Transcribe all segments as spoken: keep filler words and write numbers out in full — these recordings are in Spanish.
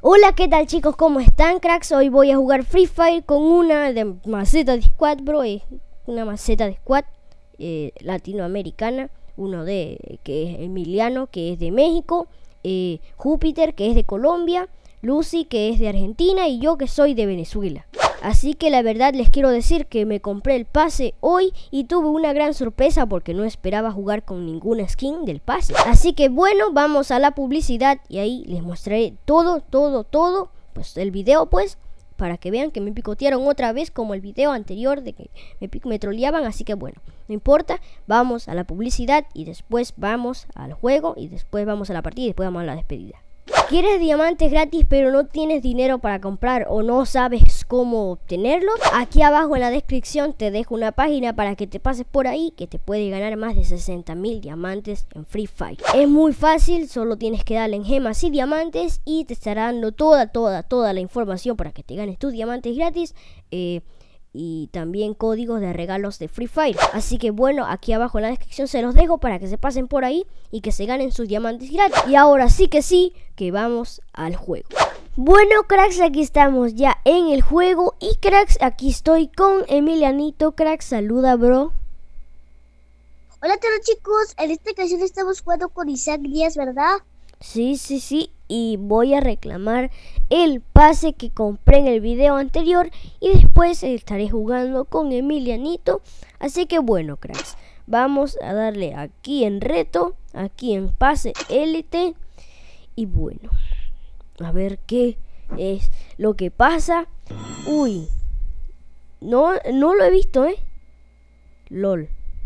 Hola, ¿qué tal chicos? ¿Cómo están, cracks? Hoy voy a jugar Free Fire con una de maceta de squad, bro. Es una maceta de squad eh, latinoamericana. Uno de que es Emiliano, que es de México, eh, Júpiter, que es de Colombia, Lucy, que es de Argentina, y yo, que soy de Venezuela. Así que la verdad les quiero decir que me compré el pase hoy y tuve una gran sorpresa porque no esperaba jugar con ninguna skin del pase. Así que bueno, vamos a la publicidad y ahí les mostraré todo, todo, todo, pues el video, pues, para que vean que me picotearon otra vez como el video anterior de que me, me troleaban. Así que bueno, no importa, vamos a la publicidad y después vamos al juego y después vamos a la partida y después vamos a la despedida. ¿Quieres diamantes gratis pero no tienes dinero para comprar o no sabes cómo obtenerlos? Aquí abajo en la descripción te dejo una página para que te pases por ahí, que te puede ganar más de sesenta mil diamantes en Free Fire. Es muy fácil, solo tienes que darle en gemas y diamantes y te estará dando toda, toda, toda la información para que te ganes tus diamantes gratis. Eh... y también códigos de regalos de Free Fire. Así que bueno, aquí abajo en la descripción se los dejo para que se pasen por ahí y que se ganen sus diamantes gratis. Y ahora sí que sí, que vamos al juego. Bueno, cracks, aquí estamos ya en el juego. Y cracks, aquí estoy con Emilianito. Cracks, saluda, bro. Hola a todos chicos, en esta ocasión estamos jugando con Isaac Díaz, ¿verdad? Sí, sí, sí, y voy a reclamar el pase que compré en el video anterior y después estaré jugando con Emilianito. Así que bueno, cracks, vamos a darle aquí en reto, aquí en pase élite y bueno, a ver qué es lo que pasa. Uy, no, no lo he visto, eh, lol.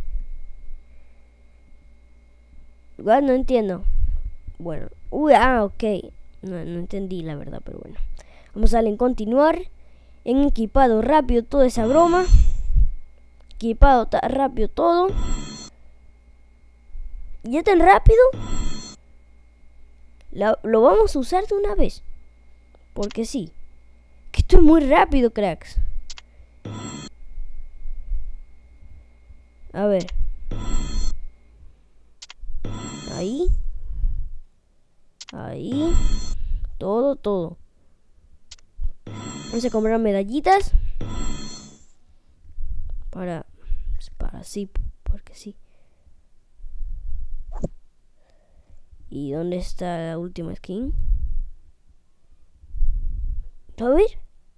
Igual no entiendo. Bueno, uy, ah, ok. No, no entendí la verdad, pero bueno. Vamos a darle en continuar. En equipado rápido toda esa broma. Equipado rápido todo. ¿Ya tan rápido? La, lo vamos a usar de una vez. Porque sí. Que esto es muy rápido, cracks. A ver. Ahí. Ahí. Todo, todo. Vamos a comprar medallitas. Para... Para sí, porque sí. ¿Y dónde está la última skin? A ver.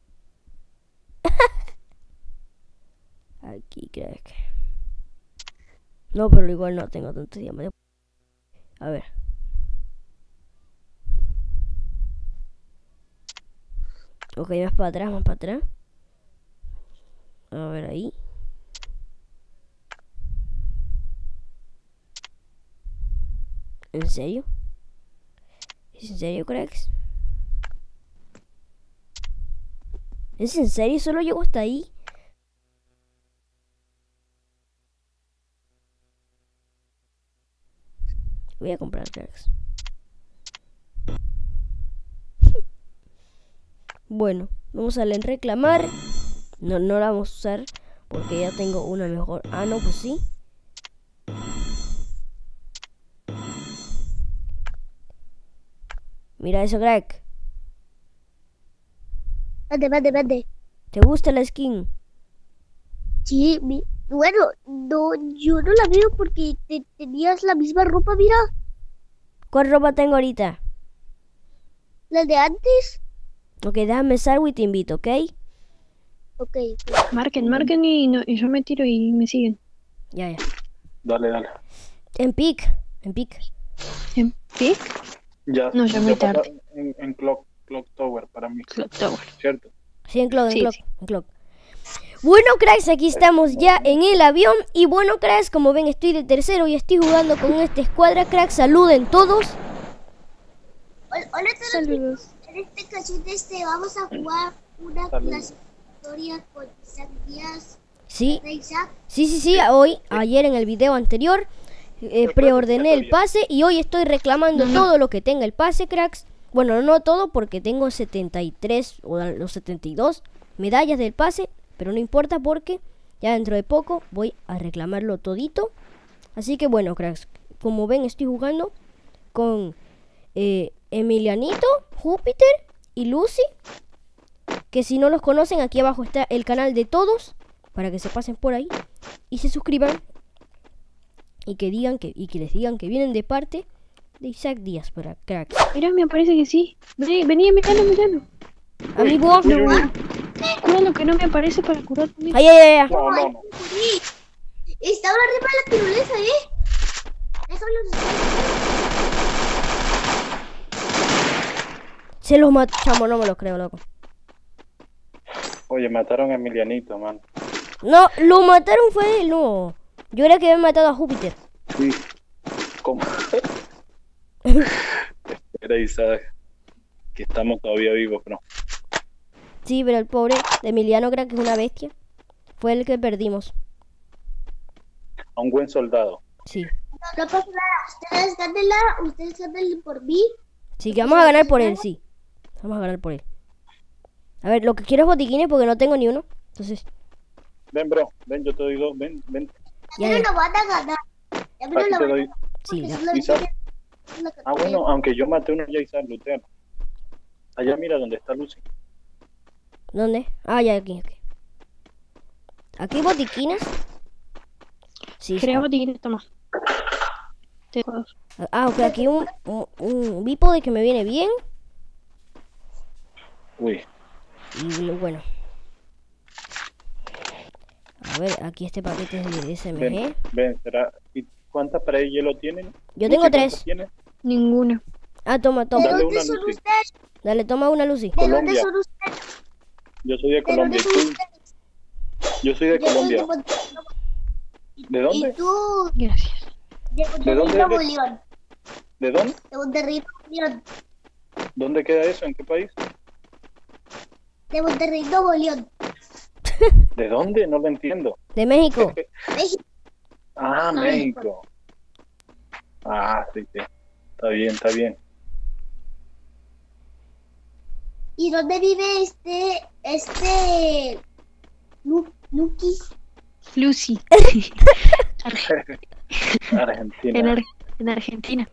Aquí, crack. No, pero igual no tengo tantos diamantes. A ver. Ok, más para atrás, más para atrás. A ver ahí. ¿En serio? ¿Es en serio, cracks? ¿Es en serio? ¿Solo llego hasta ahí? Voy a comprar, cracks. Bueno, vamos a darle en reclamar. No, no la vamos a usar porque ya tengo una mejor. Ah, no, pues sí. Mira eso, crack. Mande, mande, mande. ¿Te gusta la skin? Sí, mi... bueno, no, yo no la veo porque te, tenías la misma ropa, mira. ¿Cuál ropa tengo ahorita? ¿La de antes? Ok, déjame salvo y te invito, ¿ok? Ok. Marquen, marquen y, no, y yo me tiro y me siguen. Ya, ya. Dale, dale. En pic, en pic. ¿En pic? Ya, No, ya muy tarde. En, en clock, clock Tower para mí. Clock Tower. ¿Cierto? Sí, en clock, en Sí, clock, sí. en clock. Bueno, cracks, aquí estamos ya en el avión. Y bueno, cracks, como ven, estoy de tercero y estoy jugando con esta escuadra. Cracks, saluden todos. Hola, hola a todos. Saludos. En esta ocasión este, vamos a jugar una clasificatoria con Isaac Díaz. Sí, ¿De Isaac? sí, sí, sí. Hoy, ayer en el video anterior, eh, preordené el pase y hoy estoy reclamando No, no. todo lo que tenga el pase, cracks. Bueno, no todo porque tengo setenta y tres o los setenta y dos medallas del pase, pero no importa porque ya dentro de poco voy a reclamarlo todito. Así que bueno, cracks, como ven estoy jugando con eh, Emilianito, Júpiter y Lucy. Que si no los conocen, aquí abajo está el canal de todos. Para que se pasen por ahí y se suscriban. Y que digan que, y que les digan que vienen de parte de Isaac Díaz para cracks. Mira, me parece que sí. Vení, vení, miralo, miralo. Amigo. Uy, uy, uy. Cúralo que no me aparece para curar también. Ay, ay, ay, ay. No, no, no. Sí. Estaba arriba de la tirolesa, ¿eh? Déjalo. Se los mató. Chamo, no me lo creo, loco. Oye, mataron a Emilianito, man. No, lo mataron fue él, no. Yo creía que habían matado a Júpiter. Sí. ¿Cómo? Espera, Isaac. Que estamos todavía vivos, pero. Sí, pero el pobre de Emiliano creo que es una bestia. Fue el que perdimos. A un buen soldado. Sí. No pasa nada. Ustedes gánenla. Ustedes gánenla por mí. Sí, que vamos a ganar por él, sí. Vamos a ganar por él. A ver, lo que quiero es botiquines porque no tengo ni uno. Entonces, Ven, bro. Ven, yo te doy dos. Ven, ven. Ya ya, me ya. lo van a ganar. Ya me Aquí lo te van a doy. ganar. Sí, porque ya. solo Isaac. tiene la Ah, bueno, cantidad. aunque yo maté uno ya, Isaac, lutealo. Allá mira donde está Lucy. ¿Dónde? Ah, ya, aquí, aquí. ¿Aquí hay botiquines? Sí. Creo está. que tiene, toma. Te dejo dos. Ah, ok, aquí un, un, un bípode que me viene bien. Uy. Y bueno. A ver, aquí este paquete es de S M Ven, G. ven, será. ¿Y cuántas paredes de hielo tienen? Yo Lucy, tengo ¿cuántas tres. tienes? Ninguna. Ah, toma, ¿De toma. Dale dónde una, son Lucy. ustedes? Dale, toma una, Lucy. ¿De dónde Colombia. son ustedes? Yo soy de ¿De dónde Colombia. ¿Y son tú? ustedes? Yo soy de Yo soy Colombia. de Monte- ¿De dónde? ¿Y tú? Gracias. De ¿De dónde Monterrey, Nuevo eres? León. ¿De dónde? De Monterrey, Nuevo León. ¿Dónde queda eso? ¿En qué país? De Monterrey, Nuevo León. ¿De dónde? No lo entiendo. De México. México. Ah, Ay, México. Ah, sí, sí. Está bien, está bien. ¿Y dónde vive este, este, Lu, Lukis? Lucy. Arge- en, Argentina. Ar- en Argentina.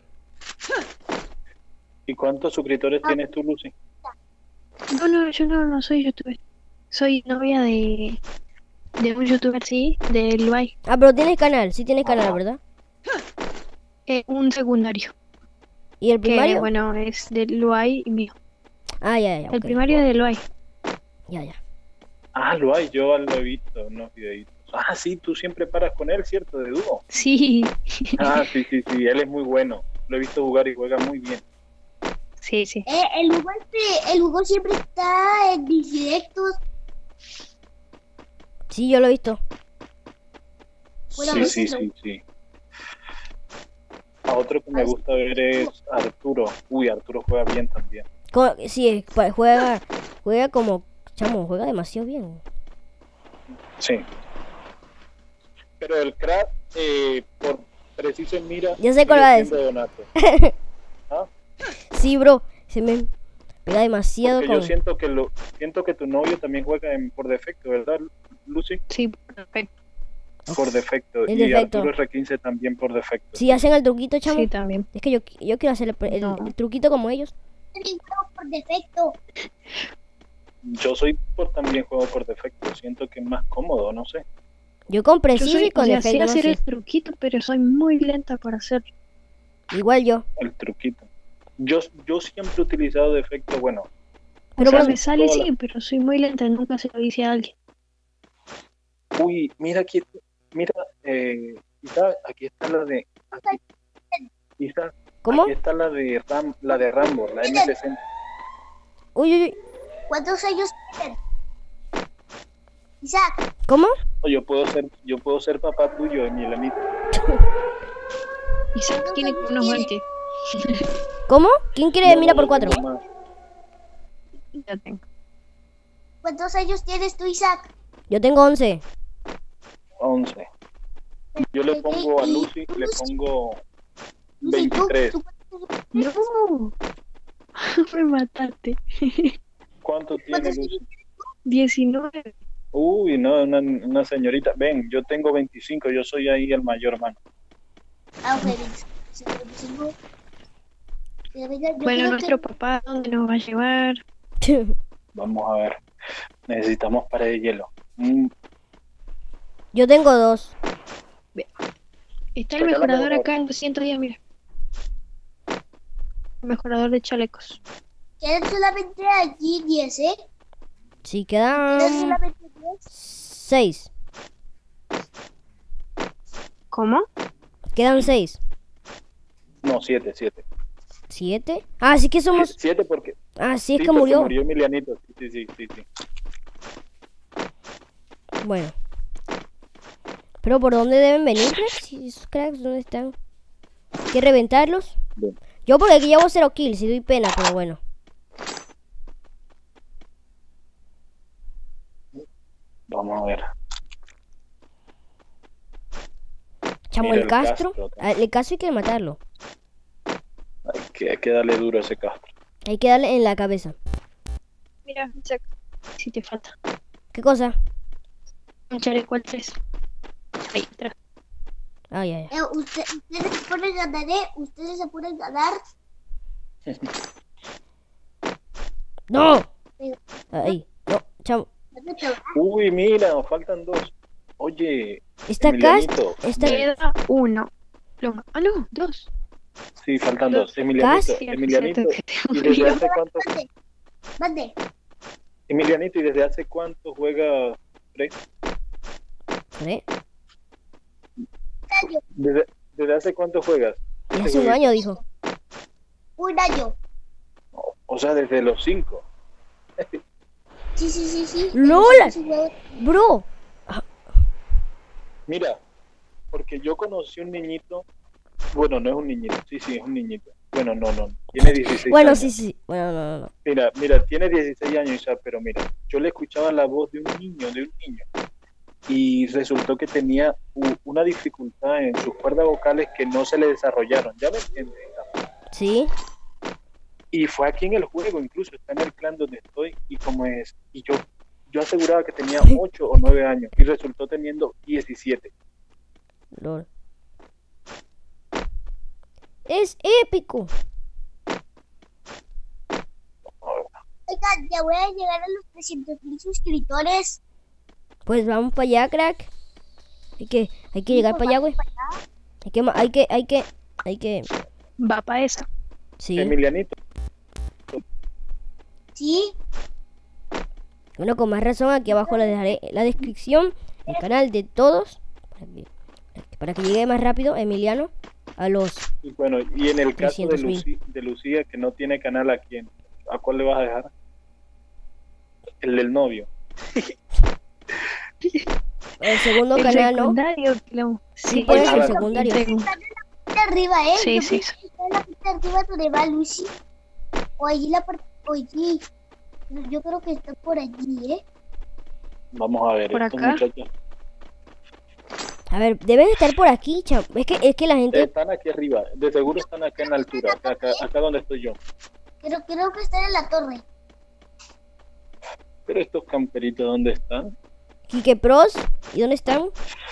¿Y cuántos suscriptores tienes tú, Lucy? No, no, yo no, no soy youtuber. Soy novia de, de un youtuber, sí, del Uruguay. Ah, pero tienes canal. Sí tienes canal, ¿verdad? Eh, un secundario. ¿Y el Que, primario? bueno, es del Uruguay y mío. Ah, ya, ya. El ok. primario es del Uruguay. Ya, ya. Ah, lo hay, yo lo he visto, unos videitos. Ah, sí, tú siempre paras con él, ¿cierto? De dúo. Sí, Ah, sí, sí, sí, él es muy bueno. Lo he visto jugar y juega muy bien. sí, sí. Eh, el Hugo, este, el Hugo siempre está en mis directos. Sí, yo lo he visto. Bueno, a Sí, veces sí, no. sí, sí. A otro que me gusta ver es Arturo. Uy, Arturo juega bien también. Co- Sí, es- pa- juega, juega como, chamo, juega demasiado bien. Sí. Pero el crack, eh, por preciso en mira, Ya sé cuál va a sigue siendo Donato. ¿Ah? Sí, bro, se me pega demasiado Porque con... yo siento que lo, siento que tu novio también juega en, por defecto, ¿verdad, Lucy? Sí, perfecto. Por defecto. El y defecto. Arturo R quince también por defecto. Si hacen el truquito, chamo. Sí, también. Es que yo, yo quiero hacer el, el- No. el truquito como ellos. También juego por defecto. Yo soy por también juego por defecto. Siento que es más cómodo, no sé. Yo con Yo preciso soy, y con o sea, sé defecto, no hacer sé. el truquito, pero soy muy lenta para hacerlo. Igual yo. El truquito. Yo, yo siempre he utilizado defecto, bueno. Pero o sea, bueno, me sale toda la- sí, pero soy muy lenta, nunca se lo dice a alguien. Uy, mira aquí, mira, eh, Isa, aquí está la de, aquí, Isa, ¿cómo? aquí está la de Ram, la de Rambo, la M sesenta. Uy, uy, uy. ¿Cuántos años tienen? Isaac, ¿Cómo? Yo puedo ser, yo puedo ser papá tuyo, Emilanito. Isaac tiene como unos veinte. ¿Cómo? ¿Quién quiere mira por cuatro? No más. Ya tengo. ¿cuántos años tienes tú, Isaac? Yo tengo once. once. Yo le pongo a Lucy, le pongo Lucy, ¿tú- veintitrés. tú cuántos años tienes? No, me mataste. ¿Cuánto tiene ¿Cuántos Lucy? años diecinueve. Uy, no, una, una señorita. Ven, yo tengo veinticinco, yo soy ahí el mayor, hermano. Ah, ok, veinticinco. Eh, venga, yo Bueno, creo nuestro que- papá, ¿dónde nos va a llevar? Vamos a ver. Necesitamos pared de hielo. Mm, Yo tengo dos. Está el Regálame mejorador uno. acá en doscientos diez, mira. El mejorador de chalecos. Quedan solamente allí diez, ¿eh? Sí, Quedan quedan solamente diez. seis. ¿Cómo? Quedan seis. no, siete, siete. ¿Siete? Ah, sí que somos... Siete porque... Ah, sí, es sí, que porque murió. murió Emilianito. Sí, sí, sí, sí. Bueno. ¿Pero por dónde deben venir, cracks? ¿Y esos cracks dónde están? ¿Hay que reventarlos? Bien. Yo porque aquí llevo cero kills y doy pena, pero bueno. Vamos a ver. Chamo, Mira el el Castro. Castro. Ah, el Castro hay que matarlo. Hay que, hay que darle duro a ese Castro. Hay que darle en la cabeza. Mira, Isaac, si te falta. ¿Qué cosa? Un chaleco al tres. Ahí, atrás. Ah, ya, ya. Eh, usted- ustedes se ponen a ganar, ¿eh? Ustedes se ponen a ganar. ¡No! Ahí. No, chamo. ¿Dónde te va? Uy, mira, nos faltan dos. Oye, Está Castro. Emilianito. Está... Queda uno. Lo- Ah, no, dos. Sí, faltan dos. Emilianito, Casi. Cierto, Emilianito. cierto que te ¿Y desde murió. hace cuánto? Mande. Mande. Emilianito, ¿y desde hace cuánto juega Frey? ¿Eh? Un año. ¿Desde, desde hace cuánto juegas? Y hace un año, dijo. Un año. O, o sea, desde los cinco. Sí, sí, sí, sí. ¡Lola! Sí, juego. Bro. Mira, porque yo conocí un niñito. Bueno, no es un niñito. Sí, sí, es un niñito. Bueno, no, no. Tiene dieciséis Bueno, años. sí, sí. Bueno, no, no, no. Mira, mira, tiene dieciséis años, Isa, pero mira, yo le escuchaba la voz de un niño, de un niño, y resultó que tenía u- una dificultad en sus cuerdas vocales que no se le desarrollaron, ¿ya me entiendes? Isa? Sí. Y fue aquí en el juego, incluso está en el clan donde estoy, y como es, y yo, yo aseguraba que tenía ocho o nueve años, y resultó teniendo diecisiete. Lol. Es épico. Oigan, ya voy a llegar a los trescientos mil suscriptores. Pues vamos para allá, crack. Hay que, hay que llegar para allá, güey. Hay que, ma- hay que, hay que, hay que. Va para esa. Sí. Emilianito, Sí. Bueno, con más razón, aquí abajo les dejaré la descripción, el canal de todos, para que, para que llegue más rápido Emiliano a los... y bueno, y en el caso de, trescientos mil. Luci- de Lucía, que no tiene canal, ¿a quién? ¿A cuál le vas a dejar? El del novio. El segundo El canal, ¿no? secundario, que lo- Sí, puede ser Ojalá. secundario. Tengo- Está arriba, ¿eh? Sí, Yo sí, pienso que está en la parte de arriba donde va Lucy. O allí la parte... O allí. Yo creo que está por allí, ¿eh? Vamos a ver, Por estos acá. muchachos A ver, deben estar por aquí, cham. Es que, es que la gente... están aquí arriba, de seguro están acá en la altura, acá, acá, acá donde estoy yo. Pero creo que está en la torre. Pero estos camperitos, ¿dónde están? Kike Pros, ¿y dónde están?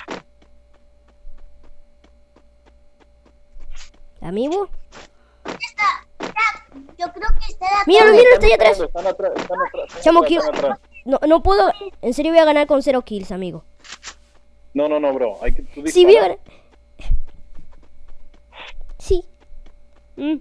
Amigo. Yo creo que está en la Míralo, torre. míralo, está ahí atrás. Están atrás, están atrás. están Chamo, atrás, quiero- están atrás. No, no puedo... En serio voy a ganar con cero kills, amigo. No, no, no, bro. Hay que, tú Sí, voy a disparas. ganar. Sí. Mm.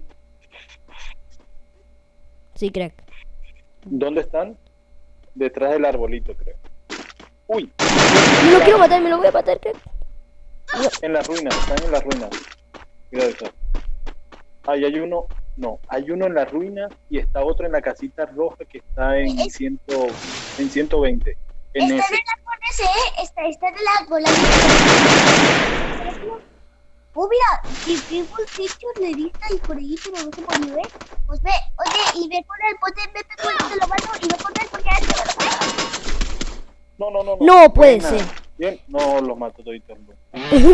Sí, crack. ¿Dónde están? Detrás del arbolito, creo. Uy, Me lo quiero matar, me lo voy a matar, crack. en las ruinas, están en las ruinas. Cuidado eso. Ahí hay uno, no, hay uno en la ruina y está otro en la casita roja que está en ciento, en ciento veinte. En Está en ese. el árbol ese, ¿eh? Está, está en el árbol. Oh, mira, y vivo el techo le dista y por ahí, pero no se puede ver. Pues ve, oye, y ve con el bote, ve, ve con el de lo malo y ve con él porque a él se lo ve. No, no, no. No puede Buena. ser. Bien, no, los mato todito. Venga,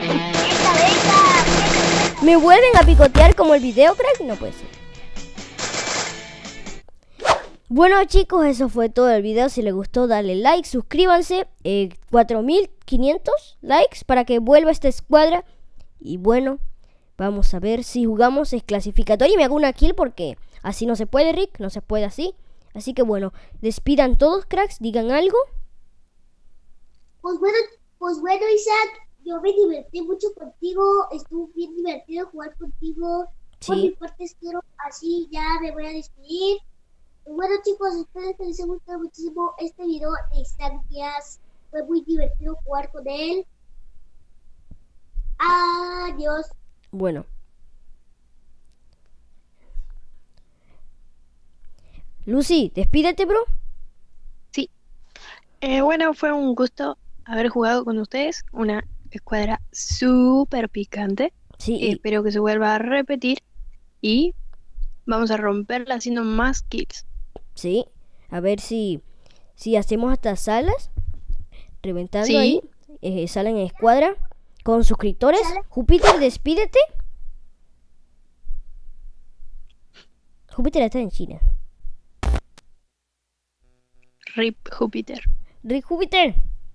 venga. ¿Me vuelven a picotear como el video, crack? No puede ser. Bueno, chicos, eso fue todo el video. Si les gustó, dale like, suscríbanse. Eh, cuatro mil quinientos likes para que vuelva esta escuadra. Y bueno, vamos a ver si jugamos es clasificatorio y me hago una kill porque así no se puede, Rick. No se puede así. Así que bueno, despidan todos, cracks, digan algo. Pues bueno, pues bueno, Isaac, yo me divertí mucho contigo, estuvo bien divertido jugar contigo. Por mi Sí, parte, quiero así ya me voy a despedir. Y bueno, chicos, espero que les haya gustado muchísimo este video de Isaac Díaz. Fue muy divertido jugar con él. Adiós. bueno. Lucy, despídete, bro. Sí. Eh, bueno, fue un gusto haber jugado con ustedes. Una escuadra súper picante. Sí, Eh, y- espero que se vuelva a repetir. Y vamos a romperla haciendo más kills. sí. A ver si, si hacemos hasta salas, reventando Sí. ahí, eh, salen en escuadra con suscriptores. Sale. Júpiter, despídete. Júpiter está en China. Rip Júpiter. Rick Júpiter.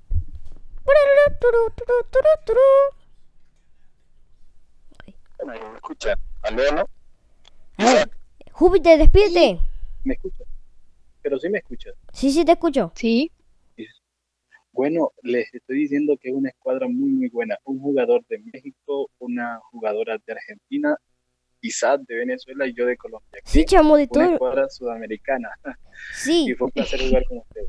Bueno, ahí me escuchan. ¿Aló, no? A ver, Júpiter, despídete. ¿Me escuchan? Pero sí me escuchas. Sí, sí, te escucho. Sí. Bueno, les estoy diciendo que es una escuadra muy, muy buena. Un jugador de México, una jugadora de Argentina, Isaac de Venezuela y yo de Colombia. Sí, ¿Qué? chamo, de Una todo. escuadra sudamericana. Sí, Y fue un placer jugar con ustedes.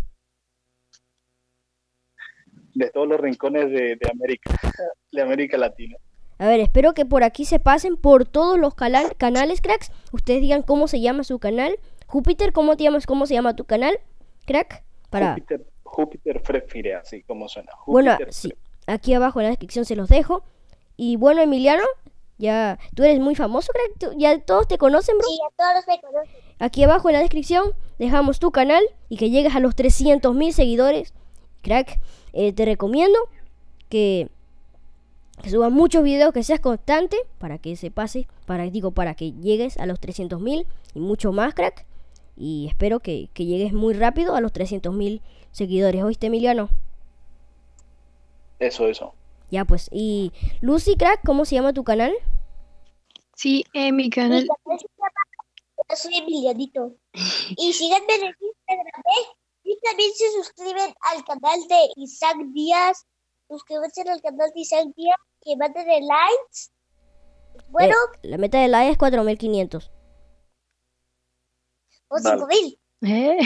De todos los rincones de, de América, de América Latina. a ver, espero que por aquí se pasen por todos los cala- canales, cracks. Ustedes digan cómo se llama su canal. Júpiter, ¿cómo te llamas? ¿Cómo se llama tu canal? Crack, para... Júpiter, Júpiter Frefire, así como suena. Bueno, Júpiter sí, Fre- aquí abajo en la descripción se los dejo. Y bueno, Emiliano, ya tú eres muy famoso, crack. Tú- ya todos te conocen, bro. Sí, a todos me conocen. Aquí abajo en la descripción dejamos tu canal y que llegues a los trescientos mil seguidores. Crack, eh, te recomiendo que, que subas muchos videos, que seas constante para que se pase, para, digo, para que llegues a los trescientos mil y mucho más, crack. Y espero que, que llegues muy rápido a los trescientos mil seguidores. ¿Oíste, Emiliano? Eso, eso. Ya pues, y Lucy, crack, ¿cómo se llama tu canal? Sí, en mi Mi canal. canal se llama Yo Soy Emilianito. Y síganme en Instagram, ¿eh? Y también se suscriben al canal de Isaac Díaz. Suscríbanse al canal de Isaac Díaz, que manden el likes. Bueno, Eh, la meta de like es cuatro mil quinientos. o Vale. cinco mil. ¿Eh?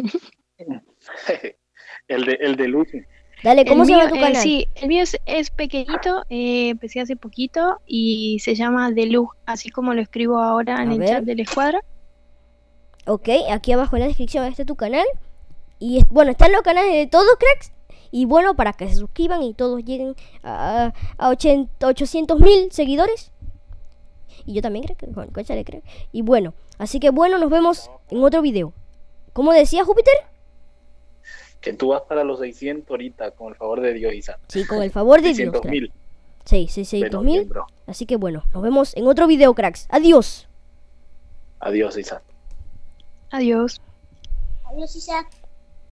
el de el de Lucy. Dale, ¿cómo El se mío, llama tu eh, canal? sí, el mío es, es pequeñito, eh, empecé hace poquito y se llama The Luz, así como lo escribo ahora en A el ver. chat de la escuadra. Ok, aquí abajo en la descripción está tu canal. Y es- bueno, están los canales de todos, cracks. Y bueno, para que se suscriban y todos lleguen a, a ochenta, ochocientos mil seguidores. Y yo también creo que, bueno, cónchale, creo. Y bueno, así que bueno, nos vemos en otro video. ¿Cómo decía Júpiter? Que tú vas para los seiscientos ahorita, con el favor de Dios, Isaac. Sí, con el favor de Dios, seiscientos crack. mil. Sí, seiscientos Pero mil. bien, bro. Así que bueno, nos vemos en otro video, cracks. Adiós. Adiós, Isaac. Adiós. Adiós, Isaac.